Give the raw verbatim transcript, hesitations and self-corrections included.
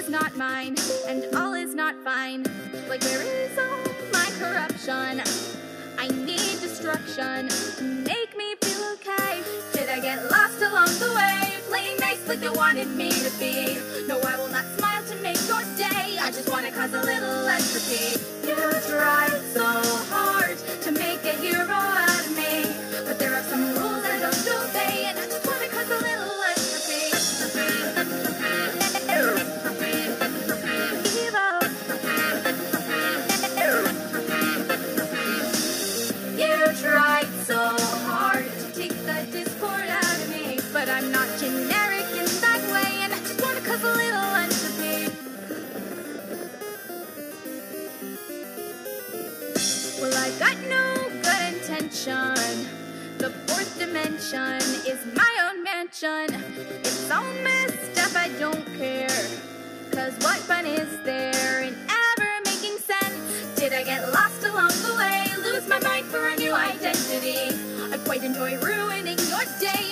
is not mine, and all is not fine. Like, where is all my corruption? I need destruction to make me feel okay. Did I get lost along the way, playing nice like you wanted me to be? No, I will not smile to make your day. I just want to cause a little entropy. You tried so hard to make a hero out of me, but there are some rules I don't obey, and I just want to cause a little entropy. You tried so hard to take the discord out of me, but I'm not generic in that way, and I just want to cause a little entropy. Well, I got no good intention. The fourth dimension is my own mansion. It's all messed up, I don't care. Cause what fun is there in ever making sense? Did I get lost along the way, lose my mind for a new identity? I quite enjoy ruining your day.